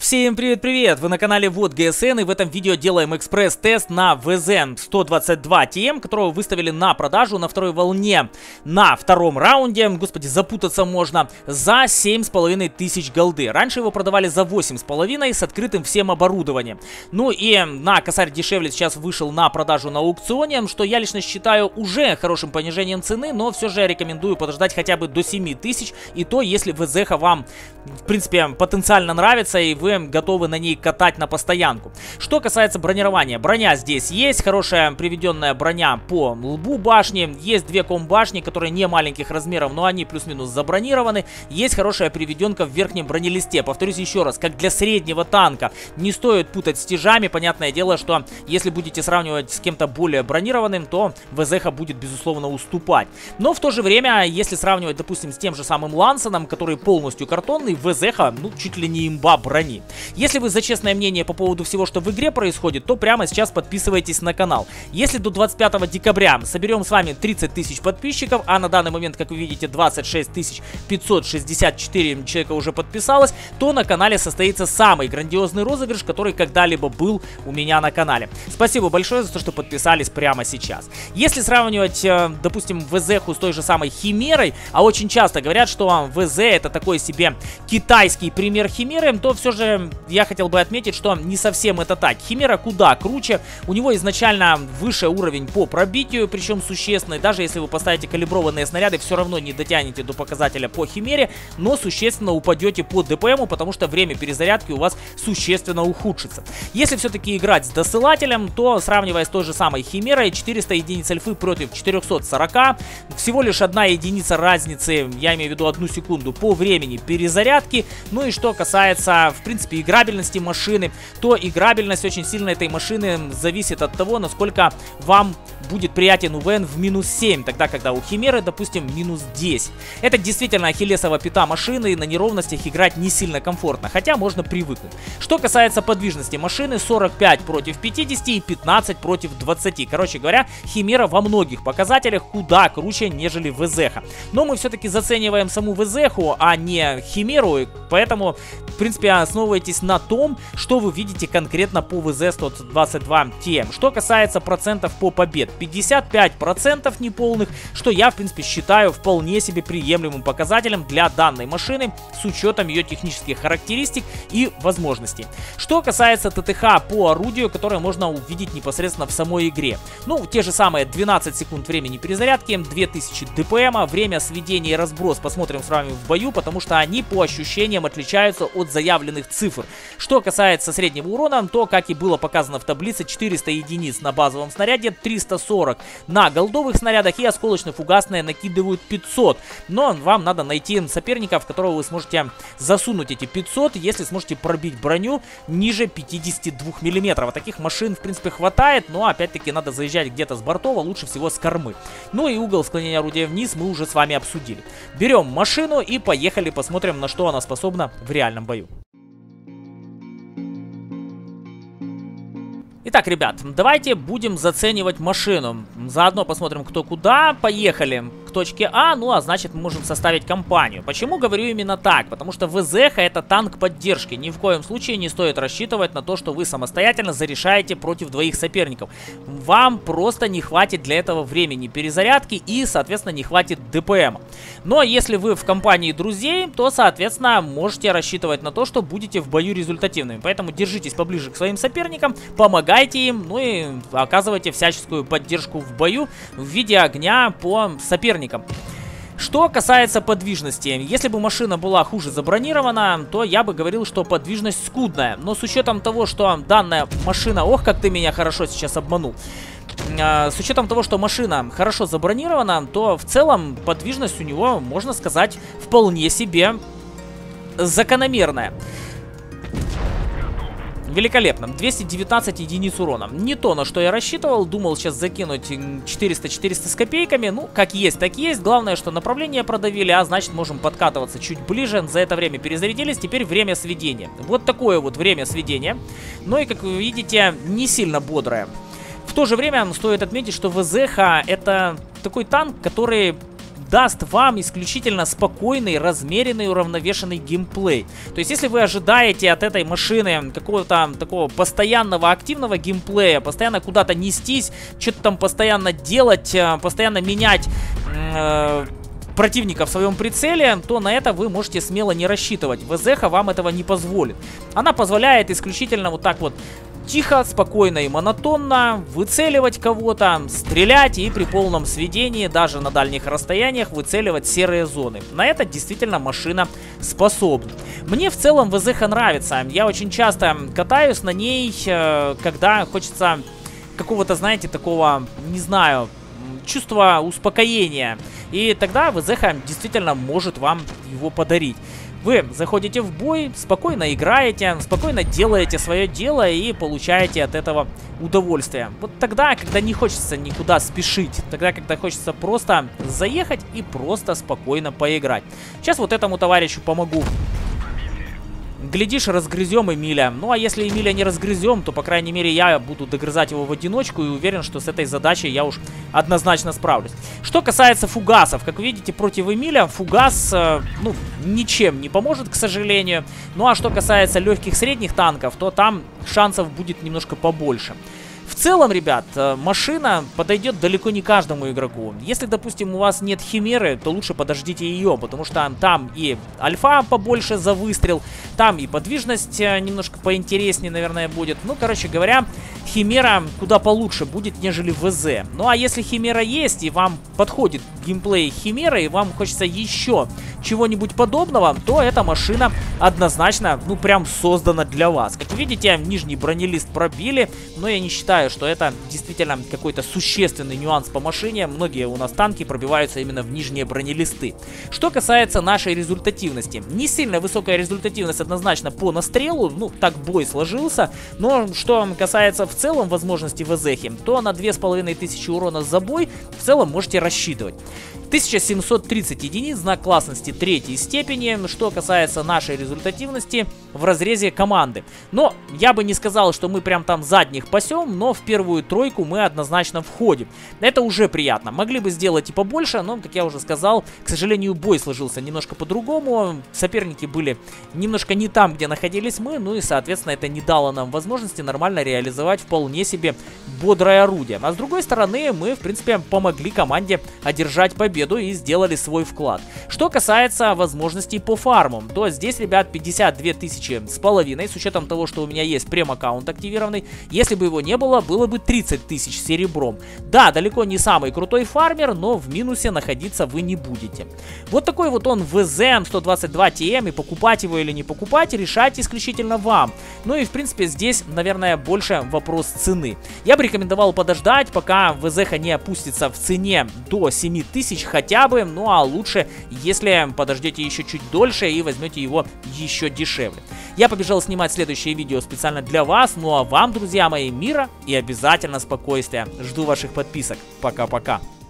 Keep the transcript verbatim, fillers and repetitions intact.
Всем привет-привет! Вы на канале Вот ГСН, и в этом видео делаем экспресс-тест на ВЗ сто двадцать два Ти Эм, которого выставили на продажу на второй волне на втором раунде. Господи, запутаться можно. За семь с половиной тысяч голды. Раньше его продавали за восемь с половиной с открытым всем оборудованием. Ну и на косарь дешевле сейчас вышел на продажу на аукционе, что я лично считаю уже хорошим понижением цены, но все же я рекомендую подождать хотя бы до семи тысяч, и то, если ВЗ вам, в принципе, потенциально нравится, и вы готовы на ней катать на постоянку. Что касается бронирования, броня здесь есть, хорошая приведенная броня по лбу башни, есть две комбашни, которые не маленьких размеров, но они плюс-минус забронированы, есть хорошая приведенка в верхнем бронелисте. Повторюсь еще раз, как для среднего танка, не стоит путать с тяжами. Понятное дело, что если будете сравнивать с кем-то более бронированным, то ВЗ будет, безусловно, уступать. Но в то же время, если сравнивать, допустим, с тем же самым Лансоном, который полностью картонный, ВЗ, ну, чуть ли не имба брони. Если вы за честное мнение по поводу всего, что в игре происходит, то прямо сейчас подписывайтесь на канал. Если до двадцать пятого декабря соберем с вами тридцать тысяч подписчиков, а на данный момент, как вы видите, двадцать шесть тысяч пятьсот шестьдесят четыре человека уже подписалось, то на канале состоится самый грандиозный розыгрыш, который когда-либо был у меня на канале. Спасибо большое за то, что подписались прямо сейчас. Если сравнивать, допустим, ВЗ-ху с той же самой Химерой, а очень часто говорят, что ВЗ это такой себе китайский пример Химеры, то все же я хотел бы отметить, что не совсем это так. Химера куда круче, у него изначально выше уровень по пробитию, причем существенный. Даже если вы поставите калиброванные снаряды, все равно не дотянете до показателя по Химере, но существенно упадете по ДПМу, потому что время перезарядки у вас существенно ухудшится. Если все-таки играть с досылателем, то, сравнивая с той же самой Химерой, четыреста единиц альфы против четырёхсот сорока, всего лишь одна единица разницы, я имею в виду одну секунду, по времени перезарядки. Ну и что касается, в принципе, играбельности машины, то играбельность очень сильно этой машины зависит от того, насколько вам будет приятен УВН в минус семь, тогда когда у Химеры, допустим, минус десять. Это действительно ахиллесова пята машины, и на неровностях играть не сильно комфортно, хотя можно привыкнуть. Что касается подвижности машины, сорок пять против пятидесяти и пятнадцать против двадцати. Короче говоря, Химера во многих показателях куда круче, нежели ВЗ-ха. Но мы все-таки зацениваем саму ВЗ-ху, а не Химеру, поэтому, в принципе, основывайтесь на том, что вы видите конкретно по ВЗ сто двадцать два Ти Эм. Что касается процентов по побед, пятьдесят пять процентов неполных, что я, в принципе, считаю вполне себе приемлемым показателем для данной машины с учетом ее технических характеристик и возможностей. Что касается ТТХ по орудию, которое можно увидеть непосредственно в самой игре. Ну, те же самые двенадцать секунд времени перезарядки, две тысячи ДПМа, время сведения и разброс посмотрим с вами в бою, потому что они по ощущениям отличаются от заявленных цифр. Что касается среднего урона, то, как и было показано в таблице, четыреста единиц на базовом снаряде, триста сорок на голдовых снарядах, и осколочно-фугасные накидывают пятьсот. Но вам надо найти соперника, в которого вы сможете засунуть эти пятьсот, если сможете пробить броню ниже пятидесяти двух миллиметров. Таких машин, в принципе, хватает, но опять-таки надо заезжать где-то с бортов, а лучше всего с кормы. Ну и угол склонения орудия вниз мы уже с вами обсудили. Берем машину и поехали посмотрим, на что она способна в реальном бою. Итак, ребят, давайте будем заценивать машину. Заодно посмотрим, кто куда. Поехали к точке А, ну а значит мы можем составить компанию. Почему говорю именно так? Потому что ВЗ-ха это танк поддержки. Ни в коем случае не стоит рассчитывать на то, что вы самостоятельно зарешаете против двоих соперников. Вам просто не хватит для этого времени перезарядки и, соответственно, не хватит ДПМа. Но если вы в компании друзей, то, соответственно, можете рассчитывать на то, что будете в бою результативными. Поэтому держитесь поближе к своим соперникам, помогайте им, ну и оказывайте всяческую поддержку в бою в виде огня по соперникам. Что касается подвижности, если бы машина была хуже забронирована, то я бы говорил, что подвижность скудная. Но с учетом того, что данная машина... Ох, как ты меня хорошо сейчас обманул. С учетом того, что машина хорошо забронирована, то в целом подвижность у него, можно сказать, вполне себе закономерная. Великолепно. двести девятнадцать единиц урона. Не то, на что я рассчитывал. Думал сейчас закинуть четыреста-четыреста с копейками. Ну, как есть, так есть. Главное, что направление продавили, а значит можем подкатываться чуть ближе. За это время перезарядились. Теперь время сведения. Вот такое вот время сведения. Ну и, как вы видите, не сильно бодрое. В то же время стоит отметить, что ВЗ-ха это такой танк, который даст вам исключительно спокойный, размеренный, уравновешенный геймплей. То есть, если вы ожидаете от этой машины какого-то такого постоянного активного геймплея, постоянно куда-то нестись, что-то там постоянно делать, постоянно менять э, противника в своем прицеле, то на это вы можете смело не рассчитывать. ВЗХ вам этого не позволит. Она позволяет исключительно вот так вот тихо, спокойно и монотонно выцеливать кого-то, стрелять и при полном сведении, даже на дальних расстояниях, выцеливать серые зоны. На это действительно машина способна. Мне в целом ВЗХ нравится. Я очень часто катаюсь на ней, когда хочется какого-то, знаете, такого, не знаю, чувства успокоения. И тогда ВЗХ действительно может вам его подарить. Вы заходите в бой, спокойно играете, спокойно делаете свое дело и получаете от этого удовольствие. Вот тогда, когда не хочется никуда спешить, тогда, когда хочется просто заехать и просто спокойно поиграть. Сейчас вот этому товарищу помогу. Глядишь, разгрызем Эмиля. Ну, а если Эмиля не разгрызем, то, по крайней мере, я буду догрызать его в одиночку и уверен, что с этой задачей я уж однозначно справлюсь. Что касается фугасов, как вы видите, против Эмиля фугас, э, ну, ничем не поможет, к сожалению. Ну, а что касается легких средних танков, то там шансов будет немножко побольше. В целом, ребят, машина подойдет далеко не каждому игроку. Если, допустим, у вас нет химеры, то лучше подождите ее, потому что там и альфа побольше за выстрел, там и подвижность немножко поинтереснее, наверное, будет. Ну, короче говоря, химера куда получше будет, нежели ВЗ. Ну, а если химера есть, и вам подходит геймплей химеры, и вам хочется еще чего-нибудь подобного, то эта машина однозначно, ну, прям создана для вас. Как видите, нижний бронелист пробили, но я не считаю, что это действительно какой-то существенный нюанс по машине. Многие у нас танки пробиваются именно в нижние бронелисты. Что касается нашей результативности, не сильно высокая результативность однозначно по настрелу, ну, так бой сложился, но что касается в целом возможности ВЗХи, то на две с половиной тысячи урона за бой в целом можете рассчитывать. тысяча семьсот тридцать единиц, знак классности третьей степени. Что касается нашей результативности в разрезе команды. Но я бы не сказал, что мы прям там задних пасем, но в первую тройку мы однозначно входим. Это уже приятно. Могли бы сделать и побольше, но, как я уже сказал, к сожалению, бой сложился немножко по-другому. Соперники были немножко не там, где находились мы, ну и, соответственно, это не дало нам возможности нормально реализовать вполне себе бодрое орудие. А с другой стороны, мы, в принципе, помогли команде одержать победу и сделали свой вклад. Что касается возможностей по фарму, то здесь, ребят, пятьдесят две тысячи с половиной, с учетом того, что у меня есть прем-аккаунт активированный. Если бы его не было, было бы тридцать тысяч серебром. Да, далеко не самый крутой фармер, но в минусе находиться вы не будете. Вот такой вот он ВЗ сто двадцать два Ти Эм, и покупать его или не покупать, решать исключительно вам. Ну и, в принципе, здесь, наверное, больше вопрос цены. Я бы рекомендовал подождать, пока ВЗХ не опустится в цене до семи тысяч хотя бы, ну а лучше, если подождете еще чуть дольше и возьмете его еще дешевле. Я побежал снимать следующее видео специально для вас, ну а вам, друзья мои, мира и обязательно спокойствия. Жду ваших подписок. Пока-пока.